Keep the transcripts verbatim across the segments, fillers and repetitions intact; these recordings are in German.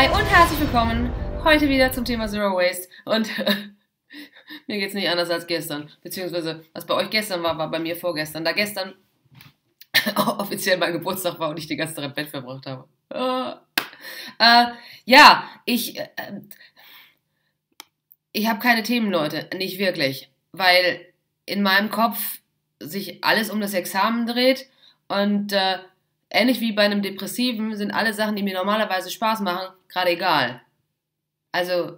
Hi und herzlich willkommen heute wieder zum Thema Zero Waste und mir geht es nicht anders als gestern, beziehungsweise was bei euch gestern war, war bei mir vorgestern, da gestern offiziell mein Geburtstag war und ich die ganze Zeit im Bett verbracht habe. Äh, äh, ja, ich, äh, ich habe keine Themen, Leute, nicht wirklich, weil in meinem Kopf sich alles um das Examen dreht und äh, ähnlich wie bei einem Depressiven sind alle Sachen, die mir normalerweise Spaß machen, gerade egal. Also,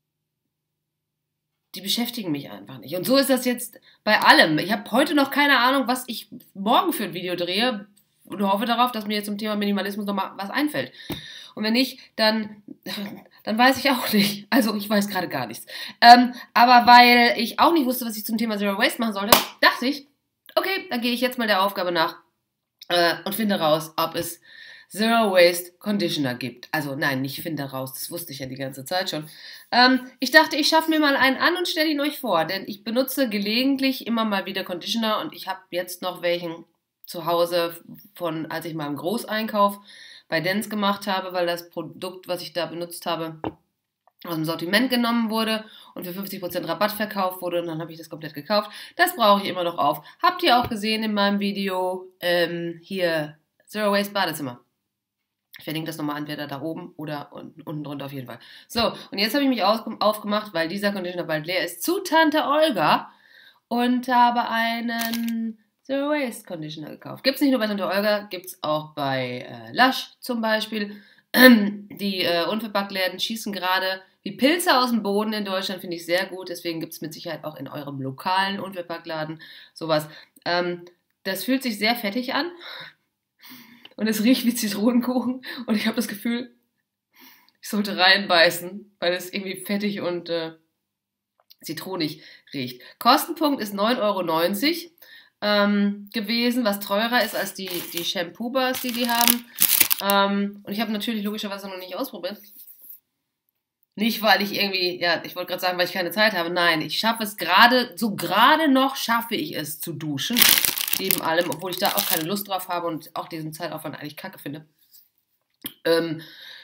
die beschäftigen mich einfach nicht. Und so ist das jetzt bei allem. Ich habe heute noch keine Ahnung, was ich morgen für ein Video drehe und hoffe darauf, dass mir zum Thema Minimalismus noch mal was einfällt. Und wenn nicht, dann, dann weiß ich auch nicht. Also, ich weiß gerade gar nichts. Ähm, aber weil ich auch nicht wusste, was ich zum Thema Zero Waste machen sollte, dachte ich, okay, dann gehe ich jetzt mal der Aufgabe nach äh, und finde raus, ob es Zero Waste Conditioner gibt. Also nein, nicht finde raus, das wusste ich ja die ganze Zeit schon. Ähm, ich dachte, ich schaffe mir mal einen an und stelle ihn euch vor, denn ich benutze gelegentlich immer mal wieder Conditioner und ich habe jetzt noch welchen zu Hause von, als ich mal einen Großeinkauf bei Dents gemacht habe, weil das Produkt, was ich da benutzt habe, aus dem Sortiment genommen wurde und für fünfzig Prozent Rabatt verkauft wurde und dann habe ich das komplett gekauft. Das brauche ich immer noch auf. Habt ihr auch gesehen in meinem Video, ähm, hier, Zero Waste Badezimmer. Ich verlinke das nochmal entweder da oben oder unten drunter auf jeden Fall. So, und jetzt habe ich mich aufgemacht, weil dieser Conditioner bald leer ist, zu Tante Olga und habe einen Zero Waste Conditioner gekauft. Gibt es nicht nur bei Tante Olga, gibt es auch bei äh, Lush zum Beispiel. Die äh, Unverpacktläden schießen gerade wie Pilze aus dem Boden in Deutschland, finde ich sehr gut. Deswegen gibt es mit Sicherheit auch in eurem lokalen Unverpacktladen sowas. Ähm, das fühlt sich sehr fettig an. Und es riecht wie Zitronenkuchen und ich habe das Gefühl, ich sollte reinbeißen, weil es irgendwie fettig und äh, zitronig riecht. Kostenpunkt ist neun Euro neunzig ähm, gewesen, was teurer ist als die, die Shampoo-Bars, die die haben. Ähm, und ich habe natürlich logischerweise noch nicht ausprobiert. Nicht, weil ich irgendwie, ja, ich wollte gerade sagen, weil ich keine Zeit habe. Nein, ich schaffe es gerade, so gerade noch schaffe ich es zu duschen. Neben allem, obwohl ich da auch keine Lust drauf habe und auch diesen Zeitaufwand eigentlich kacke finde. Ähm,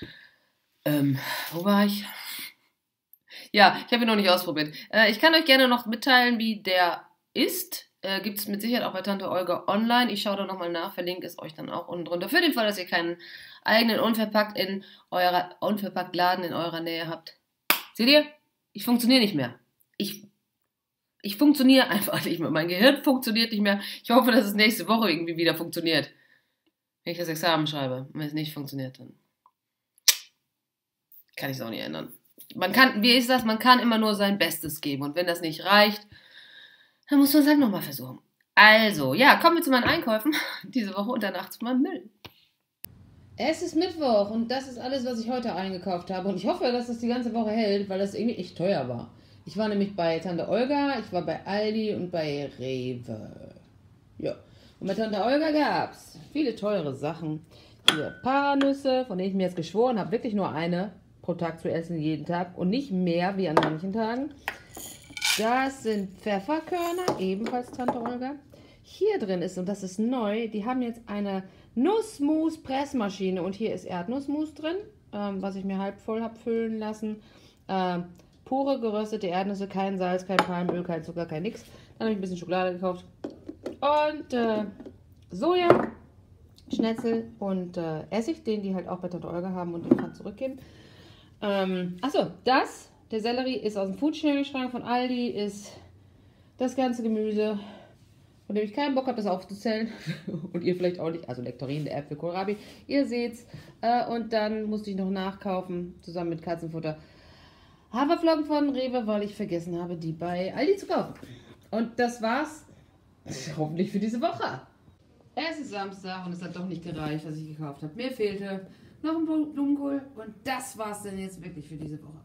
ähm, wo war ich? Ja, ich habe ihn noch nicht ausprobiert. Äh, ich kann euch gerne noch mitteilen, wie der ist. Äh, Gibt es mit Sicherheit auch bei Tante Olga online. Ich schaue da nochmal nach, verlinke es euch dann auch unten drunter. Für den Fall, dass ihr keinen eigenen Unverpackt in eurer Unverpackt Laden in eurer Nähe habt. Seht ihr? Ich funktioniere nicht mehr. Ich Ich funktioniere einfach nicht mehr. Mein Gehirn funktioniert nicht mehr. Ich hoffe, dass es nächste Woche irgendwie wieder funktioniert. Wenn ich das Examen schreibe. Und wenn es nicht funktioniert, dann kann ich es auch nicht ändern. Man kann, wie ist das? Man kann immer nur sein Bestes geben. Und wenn das nicht reicht, dann muss man es halt nochmal versuchen. Also, ja, kommen wir zu meinen Einkäufen diese Woche und danach zu meinem Müll. Es ist Mittwoch und das ist alles, was ich heute eingekauft habe. Und ich hoffe, dass das die ganze Woche hält, weil das irgendwie echt teuer war. Ich war nämlich bei Tante Olga, ich war bei Aldi und bei Rewe. Ja. Und bei Tante Olga gab es viele teure Sachen. Hier Paranüsse, von denen ich mir jetzt geschworen habe, wirklich nur eine pro Tag zu essen, jeden Tag. Und nicht mehr wie an manchen Tagen. Das sind Pfefferkörner, ebenfalls Tante Olga. Hier drin ist, und das ist neu, die haben jetzt eine Nussmus-Pressmaschine. Und hier ist Erdnussmus drin, ähm, was ich mir halb voll habe füllen lassen. Ähm, Pure geröstete Erdnüsse, kein Salz, kein Palmöl, kein Zucker, kein nix. Dann habe ich ein bisschen Schokolade gekauft. Und äh, Soja, Schnetzel und äh, Essig, den die halt auch bei Tante Olga haben und den kann zurückgeben. Ähm, achso, das, der Sellerie, ist aus dem Foodsharing-Schrank von Aldi, ist das ganze Gemüse, von dem ich keinen Bock habe, das aufzuzählen. Und ihr vielleicht auch nicht. Also Nektarinen, der Äpfel, Kohlrabi. Ihr seht's. Äh, und dann musste ich noch nachkaufen, zusammen mit Katzenfutter. Haferflocken von Rewe, weil ich vergessen habe, die bei Aldi zu kaufen. Und das war's hoffentlich für diese Woche. Es ist Samstag und es hat doch nicht gereicht, was ich gekauft habe. Mir fehlte noch ein Blumenkohl und das war's dann jetzt wirklich für diese Woche.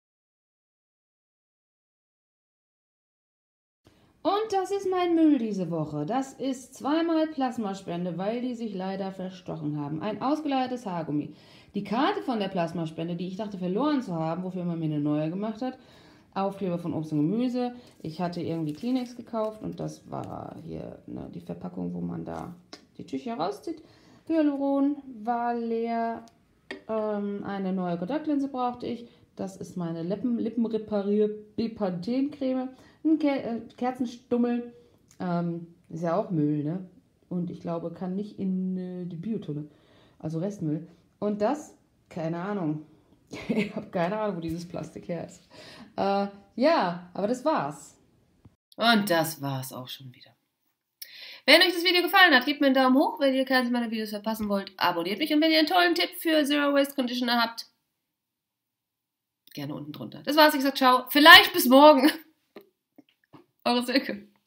Und das ist mein Müll diese Woche. Das ist zweimal Plasmaspende, weil die sich leider verstochen haben. Ein ausgeleiertes Haargummi. Die Karte von der Plasmaspende, die ich dachte verloren zu haben, wofür man mir eine neue gemacht hat. Aufkleber von Obst und Gemüse. Ich hatte irgendwie Kleenex gekauft und das war hier ne, die Verpackung, wo man da die Tücher rauszieht. Hyaluron war leer. Ähm, eine neue Kontaktlinse brauchte ich. Das ist meine Lippen, Lippenreparier-Bepanthen-Creme. Ein Ke äh, Kerzenstummel. Ähm, ist ja auch Müll, ne? Und ich glaube, kann nicht in äh, die Biotonne. Also Restmüll. Und das, keine Ahnung. Ich habe keine Ahnung, wo dieses Plastik her ist. Äh, ja, aber das war's. Und das war's auch schon wieder. Wenn euch das Video gefallen hat, gebt mir einen Daumen hoch. Wenn ihr keines meiner Videos verpassen wollt, abonniert mich. Und wenn ihr einen tollen Tipp für Zero Waste Conditioner habt, gerne unten drunter. Das war's, ich sag ciao. Vielleicht bis morgen. Eure Silke.